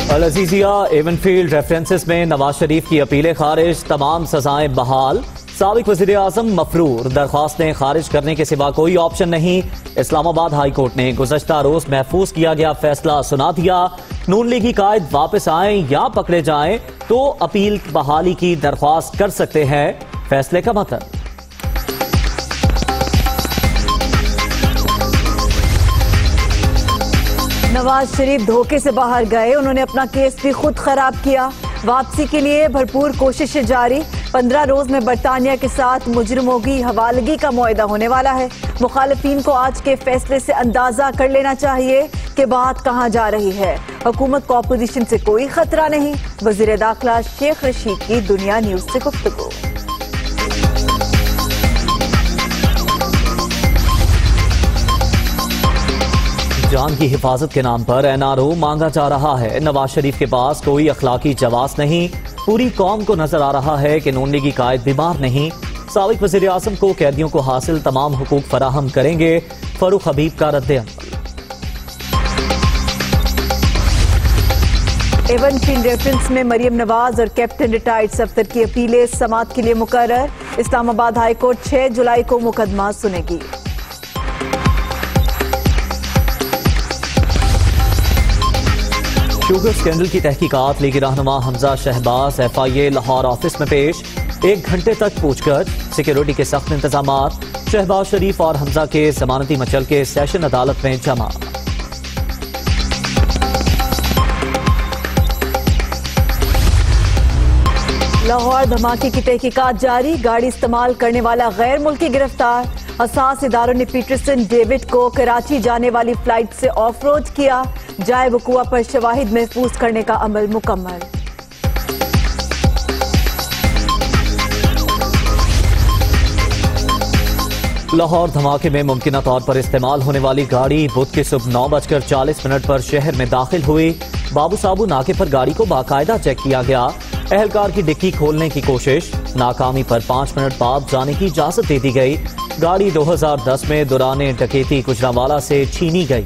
अल Azizia Avenfield references में नवाज शरीफ की अपीलें खारिज, तमाम सजाएं बहाल। साबिक वज़ीर आज़म मफरूर, दरख्वास्तें खारिज करने के सिवा कोई ऑप्शन नहीं। इस्लामाबाद हाई कोर्ट ने गुज़श्ता रोज महफूज किया गया फैसला सुना दिया। नून लीगी कायद वापस आए या पकड़े जाएं तो अपील बहाली की दरख्वास्त कर सकते हैं। फैसले का मतलब नवाज शरीफ धोखे से बाहर गए, उन्होंने अपना केस भी खुद खराब किया। वापसी के लिए भरपूर कोशिशें जारी। 15 रोज में बरतानिया के साथ मुजरिमों की हवालगी का मुआहदा होने वाला है। मुखालिफिन को आज के फैसले से अंदाजा कर लेना चाहिए कि बात कहां जा रही है। हुकूमत को अपोजिशन से कोई खतरा नहीं। वजीर दाखिला शेख रशीद की दुनिया न्यूज से गुफ्तगू। जान की हिफाजत के नाम पर NRO मांगा जा रहा है। नवाज शरीफ के पास कोई अखलाकी जवाब नहीं। पूरी कौम को नजर आ रहा है कि नून लीगी कायद बीमार नहीं। साबिक वज़ीर आज़म को कैदियों को हासिल तमाम हुकूक फराहम करेंगे। फरूख हबीब का रद्द-ए-अमल। एवनफील्ड रेफरेंस में मरियम नवाज और कैप्टन रिटायर्ड सफ्तर की अपीलें समाअत के लिए मुकर्रर। इस्लामाबाद हाई कोर्ट 6 जुलाई को मुकदमा सुनेगी। शुगर स्कैंडल की तहकीकात लीगी रहनुमा हमजा शहबाज FIA लाहौर ऑफिस में पेश। 1 घंटे तक पूछकर, सिक्योरिटी के सख्त इंतजामात। शहबाज शरीफ और हमजा के जमानती मचल के सेशन अदालत में जमा। लाहौर धमाके की तहकीकात जारी। गाड़ी इस्तेमाल करने वाला गैर मुल्की गिरफ्तार। हसास इदारों ने पीटरसन डेविड को कराची जाने वाली फ्लाइट से ऑफ रोड किया। जाए वकुआ पर शवाहिद महफूज करने का अमल मुकम्मल। लाहौर धमाके में मुमकिना तौर पर इस्तेमाल होने वाली गाड़ी बुध की सुबह 9:40 पर शहर में दाखिल हुई। बाबू साबू नाके पर गाड़ी को बाकायदा चेक किया गया। अहलकार की डिक्की खोलने की कोशिश, नाकामी पर 5 मिनट बाद जाने की इजाजत दे दी गई। गाड़ी 2010 में दौरान डकैती गुजरांवाला से छीनी गई।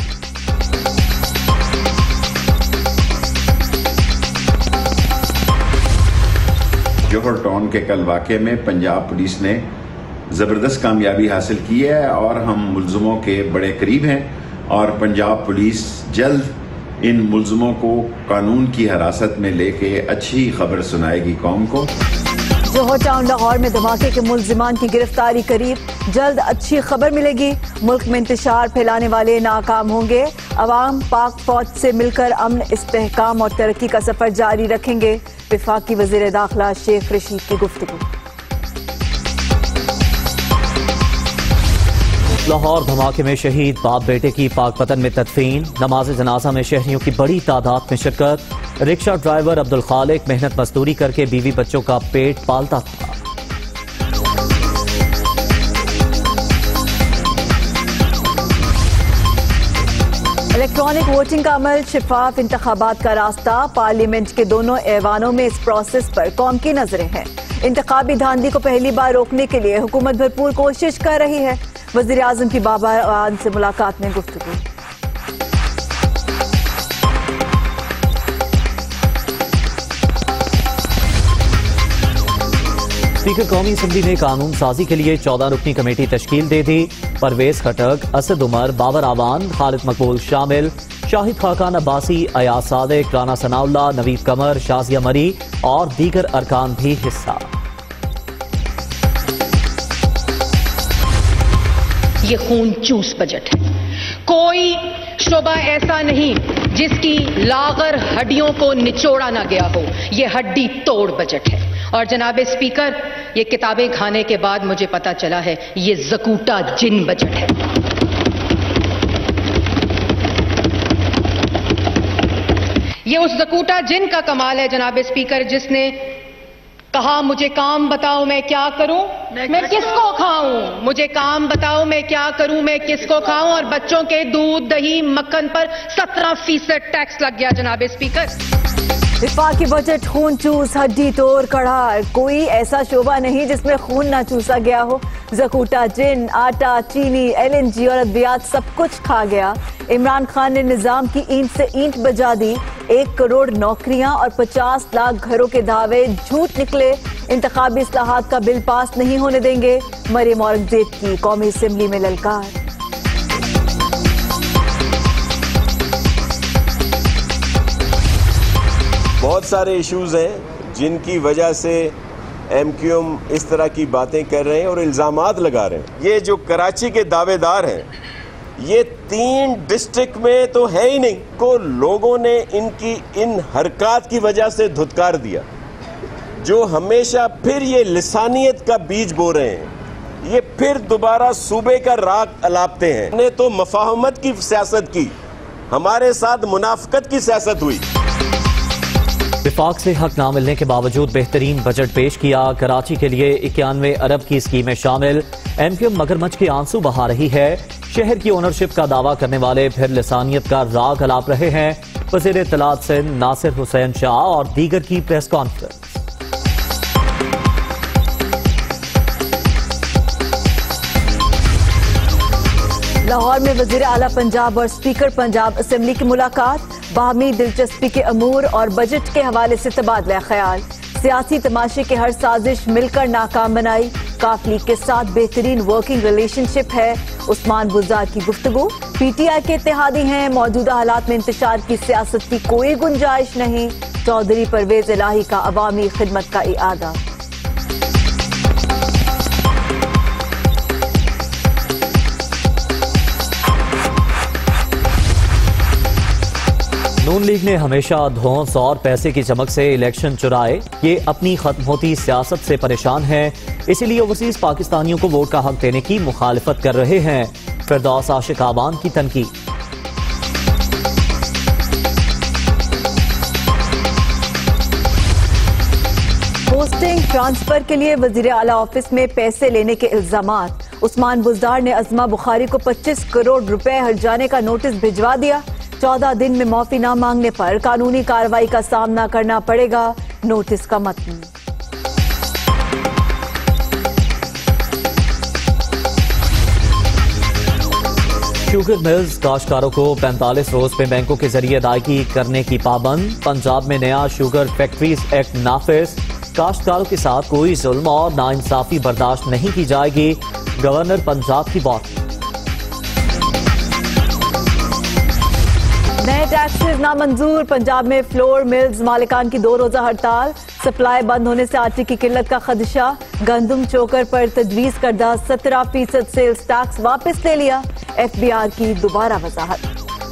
जौहर टाउन के कल वाक़े में पंजाब पुलिस ने ज़बरदस्त कामयाबी हासिल की है और हम मुल्ज़िमों के बड़े करीब हैं और पंजाब पुलिस जल्द इन मुल्ज़िमों को कानून की हिरासत में लेके अच्छी खबर सुनाएगी कौम को। जौहर टाउन लाहौर में धमाके के मुल्ज़िमान की गिरफ्तारी करीब, जल्द अच्छी खबर मिलेगी। मुल्क में इंतशार फैलाने वाले नाकाम होंगे। अवाम पाक फौज से मिलकर अमन, इस्तेहकाम और तरक्की का सफर जारी रखेंगे। वफाकी वज़ीर दाखिला शेख रशीद की गुफ्तगू। लाहौर धमाके में शहीद बाप बेटे की पाकपतन में तदफीन। नमाज जनाजा में शहरियों की बड़ी तादाद में शिरकत। रिक्शा ड्राइवर अब्दुल खालिक मेहनत मजदूरी करके बीवी बच्चों का पेट पालता था। इलेक्ट्रॉनिक वोटिंग का अमल, शिफाफ इंतखाबात का रास्ता। पार्लियामेंट के दोनों ऐवानों में इस प्रोसेस पर कौम की नजरें हैं। इंतखाबी धांधली को पहली बार रोकने के लिए हुकूमत भरपूर कोशिश कर रही है। वज़ीर आज़म की बाबर आवान से मुलाकात में गुफ्तगू। स्पीकर कौमी असम्बली ने कानून साजी के लिए 14 रुकनी कमेटी तश्कील दे दी। परवेज खटक, असद उमर, बाबर आवान, खालिद मकबूल शामिल। शाहिद खाकान अब्बासी, अयाज सादिक, राना सनाउल्लाह, नवीद कमर, शाजिया मरी और दीगर अरकान भी हिस्सा। ये खून चूस बजट है। कोई शोबा ऐसा नहीं जिसकी लागर हड्डियों को निचोड़ा ना गया हो। ये हड्डी तोड़ बजट है। और जनाब स्पीकर, ये किताबें खाने के बाद मुझे पता चला है ये ज़कूटा जिन बजट है। ये उस ज़कूटा जिन का कमाल है जनाब स्पीकर, जिसने कहा मुझे काम बताओ मैं क्या करूं, मैं किसको खाऊं, मुझे काम बताओ मैं क्या करूं, मैं किसको खाऊं। और बच्चों के दूध, दही, मक्खन पर 17% टैक्स लग गया जनाब स्पीकर। वफाकी बजट खून चूस, हड्डी तोड़ कड़ार। कोई ऐसा शोबा नहीं जिसमें खून ना चूसा गया हो। ज़कूटा जिन, आटा, चीनी, LNG और अद्वियात सब कुछ खा गया। इमरान खान ने निजाम की ईंट से ईंट बजा दी। 1 करोड़ नौकरियां और 50 लाख घरों के दावे झूठ निकले। इंतखाबी इस्लाहात का बिल पास नहीं होने देंगे। मरियम औरंगजेब की कौमी असेंबली में ललकार। बहुत सारे इश्यूज हैं जिनकी वजह से एमक्यूएम इस तरह की बातें कर रहे हैं और इल्जामात लगा रहे हैं। ये जो कराची के दावेदार हैं, ये 3 डिस्ट्रिक्ट में तो है ही नहीं को लोगों ने इनकी इन हरकत की वजह से धुतकार दिया, जो हमेशा फिर ये लिसानियत का बीज बो रहे हैं। ये फिर दोबारा सूबे का राग अलापते हैं। ने तो मफाहमत की सियासत की, हमारे साथ मुनाफकत की सियासत हुई। विफाक से हक ना मिलने के बावजूद बेहतरीन बजट पेश किया। कराची के लिए 91 अरब की स्कीमें शामिल। एमक्यूएम मगरमच्छ के आंसू बहा रही है। शहर की ओनरशिप का दावा करने वाले फिर लिसानियत का राग अलाप रहे हैं। वज़ीर इत्तलात सिंध नासिर हुसैन शाह और दीगर की प्रेस कॉन्फ्रेंस। लाहौर में वज़ीर आला पंजाब और स्पीकर पंजाब असेंबली की मुलाकात। बाहमी दिलचस्पी के अमूर और बजट के हवाले से तबादला ख्याल। सियासी तमाशे की हर साजिश मिलकर नाकाम बनाई। काफ लीग के साथ बेहतरीन वर्किंग रिलेशनशिप है। उस्मान बुज़दार की गुफ्तगू। पीटीआई के इत्तेहादी हैं। मौजूदा हालात में इंतशार की सियासत की कोई गुंजाइश नहीं। चौधरी परवेज इलाही का अवामी खिदमत का इआदा। नून लीग ने हमेशा धौंस और पैसे की चमक से इलेक्शन चुराए। ये अपनी खत्म होती सियासत से परेशान है, इसीलिए ओवरसीज पाकिस्तानियों को वोट का हक देने की मुखालिफत कर रहे हैं। फिरदौस आशिक आवान की तनकीद। पोस्टिंग ट्रांसफर के लिए वजीर आला ऑफिस में पैसे लेने के इल्जामात। उस्मान बुज़दार ने अज़मा बुखारी को 25 करोड़ रुपए हर्जाने का नोटिस भिजवा दिया। 14 दिन में माफी न मांगने पर कानूनी कार्रवाई का सामना करना पड़ेगा। नोटिस का मतन। शुगर मिल्स काश्तकारों को 45 रोज में बैंकों के जरिए अदायगी करने की पाबंद। पंजाब में नया शुगर फैक्ट्रीज एक्ट नाफिज। काश्तकारों के साथ कोई जुल्म और नाइंसाफी बर्दाश्त नहीं की जाएगी। गवर्नर पंजाब की बात। नए टैक्सेस नामंजूर। पंजाब में फ्लोर मिल्स मालिकान की 2 रोजा हड़ताल। सप्लाई बंद होने से आटे की किल्लत का खदशा। गंदम चोकर पर तजवीज करदा 17% सेल्स टैक्स वापस ले लिया। एफबीआर की दोबारा वजाहत।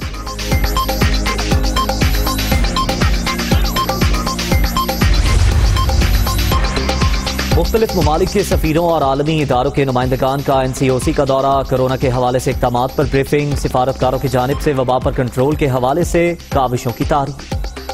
मुख्तलिफ ममालिक के सफीरों और आलमी इदारों के नुमाइंदगान का NCOC का दौरा। कोरोना के हवाले से इक़दामात पर ब्रीफिंग। सिफारतकारों की जानिब से वबा पर कंट्रोल के हवाले से काविशों की तारीफ।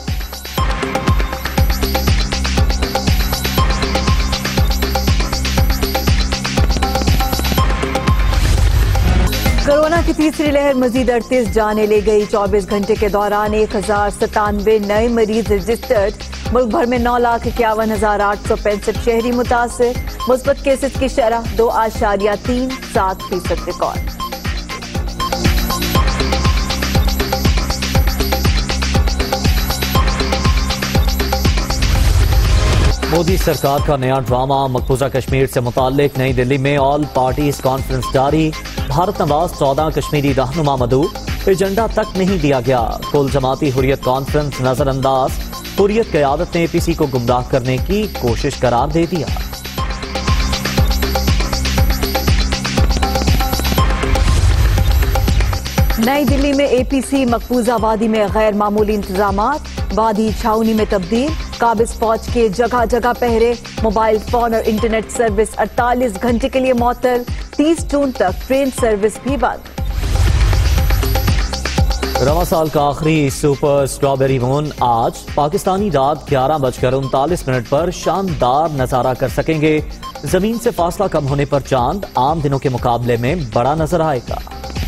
कोरोना की तीसरी लहर मजीद 38 जाने ले गई। 24 घंटे के दौरान 1097 नए मरीज रजिस्टर्ड। मुल्क भर में 9,51,865 शहरी मुतासिर। मुस्बत केसेस की शरह 2.37% रिकॉर्ड। मोदी सरकार का नया ड्रामा। मकबूजा कश्मीर से मुताल्लिक नई दिल्ली में ऑल पार्टीज कॉन्फ्रेंस जारी। भारत नवाज 14 कश्मीरी रहनुमा मदऊ। एजेंडा तक नहीं दिया गया। कुल जमाती हुर्रियत कॉन्फ्रेंस नजरअंदाज। हुर्रियत क़यादत ने APC को गुमराह करने की कोशिश करार दे दिया। नई दिल्ली में APC मकबूजा वादी में गैर मामूली इंतजामात। वादी छावनी में तब्दील। काबिज फौज के जगह जगह पहरे। मोबाइल फोन और इंटरनेट सर्विस 48 घंटे के लिए मुअत्तल। 30 जून तक ट्रेन सर्विस भी बंद। रवा साल का आखिरी सुपर स्ट्रॉबेरी मून आज। पाकिस्तानी रात 11:39 पर शानदार नजारा कर सकेंगे। जमीन से फासला कम होने पर चांद आम दिनों के मुकाबले में बड़ा नजर आएगा।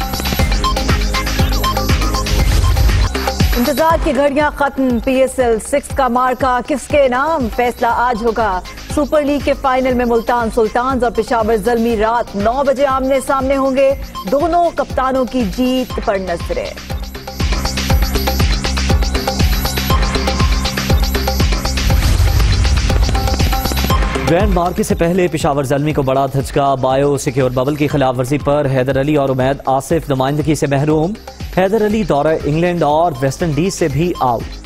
इंतजार की घड़ियां खत्म। PSL 6 का मार्का किसके नाम? फैसला आज होगा। सुपर लीग के फाइनल में मुल्तान सुल्तान्स और पेशावर ज़ल्मी रात 9 बजे आमने सामने होंगे। दोनों कप्तानों की जीत पर नजरें। ग्रैंड मार्के से पहले पेशावर ज़ल्मी को बड़ा धचका। बायो सिक्योर बबल की खिलाफ वर्जी पर हैदर अली और उमैद आसिफ नुमाइंदगी से महरूम। हैदर अली दौरा इंग्लैंड और वेस्ट इंडीज से भी आउट।